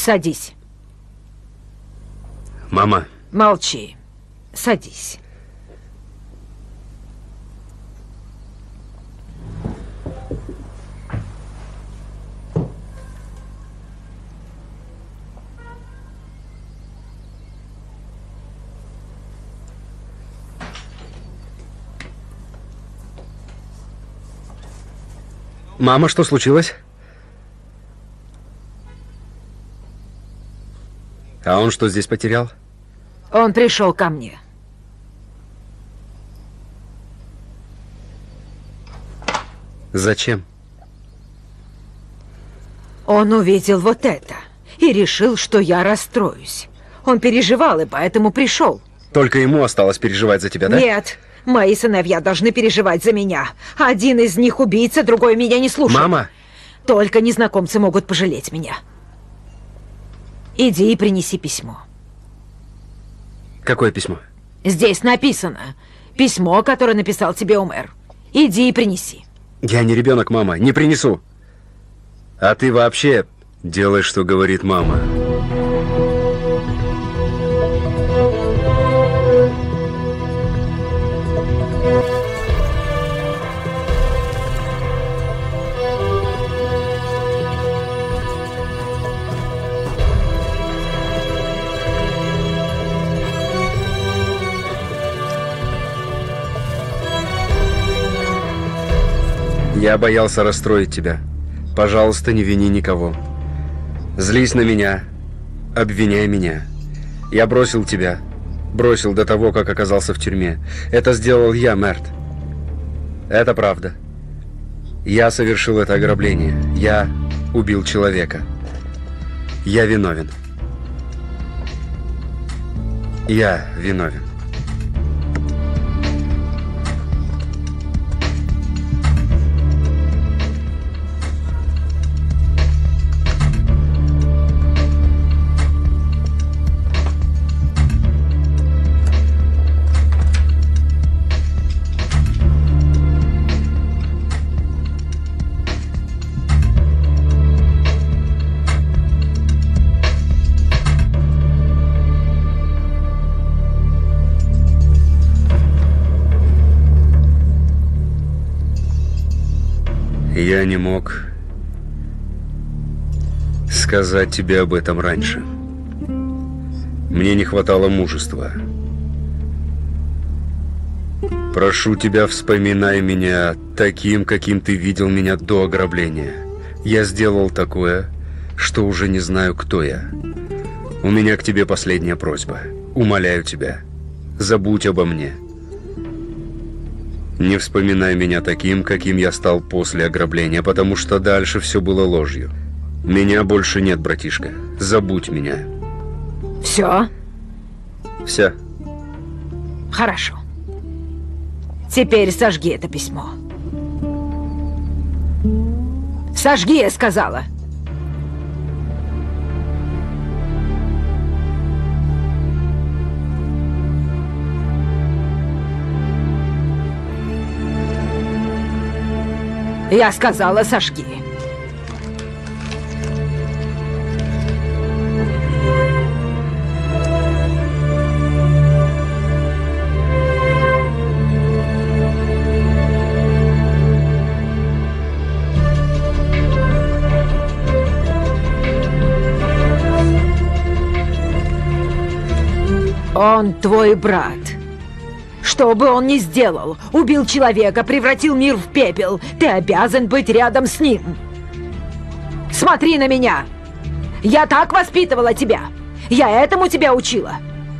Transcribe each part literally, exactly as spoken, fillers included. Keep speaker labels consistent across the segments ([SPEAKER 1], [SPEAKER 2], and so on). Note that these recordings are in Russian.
[SPEAKER 1] Садись.
[SPEAKER 2] Мама.
[SPEAKER 1] Молчи. Садись.
[SPEAKER 2] Мама, что случилось? А он что здесь потерял?
[SPEAKER 1] Он пришел ко мне.
[SPEAKER 2] Зачем?
[SPEAKER 1] Он увидел вот это и решил, что я расстроюсь. Он переживал и поэтому пришел.
[SPEAKER 2] Только ему осталось переживать за тебя, да?
[SPEAKER 1] Нет, мои сыновья должны переживать за меня. Один из них убийца, другой меня не слушает.
[SPEAKER 2] Мама!
[SPEAKER 1] Только незнакомцы могут пожалеть меня. Иди и принеси письмо.
[SPEAKER 2] Какое письмо?
[SPEAKER 1] Здесь написано. Письмо, которое написал тебе Омер. Иди и принеси.
[SPEAKER 2] Я не ребенок, мама, не принесу. А ты вообще делай, что говорит мама. Я боялся расстроить тебя. Пожалуйста, не вини никого. Злись на меня, обвиняй меня. Я бросил тебя. Бросил до того, как оказался в тюрьме. Это сделал я, Мерт. Это правда. Я совершил это ограбление. Я убил человека. Я виновен. Я виновен. Я не мог сказать тебе об этом раньше. Мне не хватало мужества. Прошу тебя, вспоминай меня таким, каким ты видел меня до ограбления. Я сделал такое, что уже не знаю, кто я. У меня к тебе последняя просьба. Умоляю тебя, забудь обо мне. Не вспоминай меня таким, каким я стал после ограбления, потому что дальше все было ложью. Меня больше нет, братишка. Забудь меня.
[SPEAKER 1] Все?
[SPEAKER 2] Все.
[SPEAKER 1] Хорошо. Теперь сожги это письмо. Сожги, я сказала. Я сказала, сожги. Он твой брат. Что бы он ни сделал, убил человека, превратил мир в пепел, ты обязан быть рядом с ним. Смотри на меня. Я так воспитывала тебя. Я этому тебя учила.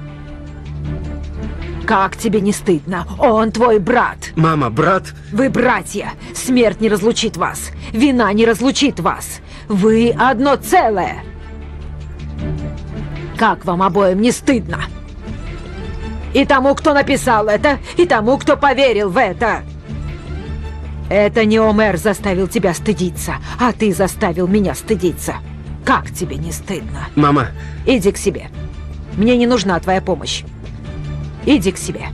[SPEAKER 1] Как тебе не стыдно? Он твой брат.
[SPEAKER 2] Мама, брат?
[SPEAKER 1] Вы братья. Смерть не разлучит вас. Вина не разлучит вас. Вы одно целое. Как вам обоим не стыдно? И тому, кто написал это, и тому, кто поверил в это. Это не Омер заставил тебя стыдиться, а ты заставил меня стыдиться. Как тебе не стыдно?
[SPEAKER 2] Мама.
[SPEAKER 1] Иди к себе. Мне не нужна твоя помощь. Иди к себе.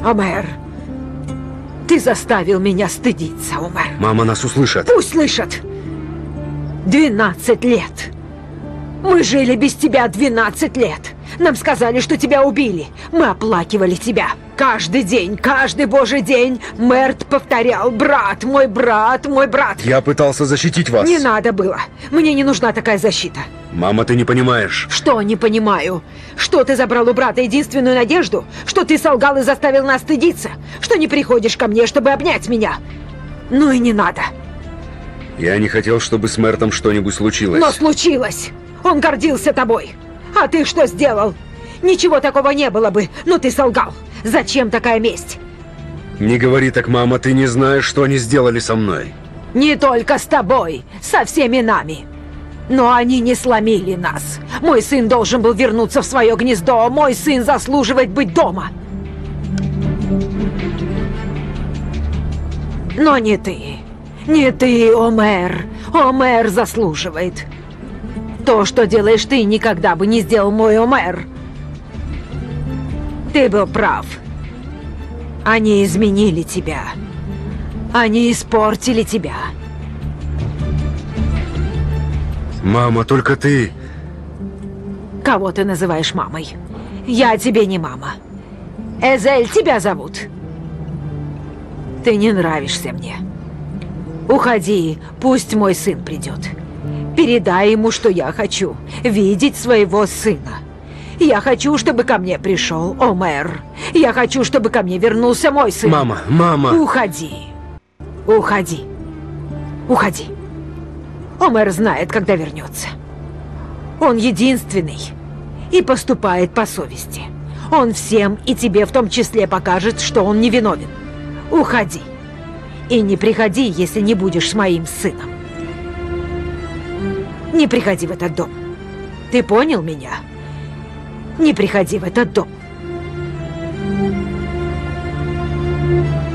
[SPEAKER 1] Омер, ты заставил меня стыдиться, Омер.
[SPEAKER 2] Мама нас услышит.
[SPEAKER 1] Пусть слышат. Двенадцать лет. Мы жили без тебя двенадцать лет. Нам сказали, что тебя убили. Мы оплакивали тебя. Каждый день, каждый божий день Мерт повторял: брат, мой брат, мой брат.
[SPEAKER 2] Я пытался защитить вас.
[SPEAKER 1] Не надо было. Мне не нужна такая защита.
[SPEAKER 2] Мама, ты не понимаешь.
[SPEAKER 1] Что не понимаю? Что ты забрал у брата единственную надежду? Что ты солгал и заставил нас стыдиться? Что не приходишь ко мне, чтобы обнять меня? Ну и не надо.
[SPEAKER 2] Я не хотел, чтобы с Мертом что-нибудь случилось.
[SPEAKER 1] Но случилось. Он гордился тобой. А ты что сделал? Ничего такого не было бы, но ты солгал. Зачем такая месть?
[SPEAKER 2] Не говори так, мама, ты не знаешь, что они сделали со мной.
[SPEAKER 1] Не только с тобой, со всеми нами. Но они не сломили нас. Мой сын должен был вернуться в свое гнездо. Мой сын заслуживает быть дома. Но не ты. Не ты, Омер. Омер заслуживает. То, что делаешь ты, никогда бы не сделал мой Омер. Ты был прав. Они изменили тебя. Они испортили тебя.
[SPEAKER 2] Мама, только ты...
[SPEAKER 1] Кого ты называешь мамой? Я тебе не мама. Эзель, тебя зовут. Ты не нравишься мне. Уходи, пусть мой сын придет. Передай ему, что я хочу видеть своего сына. Я хочу, чтобы ко мне пришел Омер. Я хочу, чтобы ко мне вернулся мой сын.
[SPEAKER 2] Мама, мама...
[SPEAKER 1] Уходи. Уходи. Уходи. Омер знает, когда вернется. Он единственный и поступает по совести. Он всем, и тебе в том числе, покажет, что он невиновен. Уходи. И не приходи, если не будешь с моим сыном. Не приходи в этот дом. Ты понял меня? Не приходи в этот дом.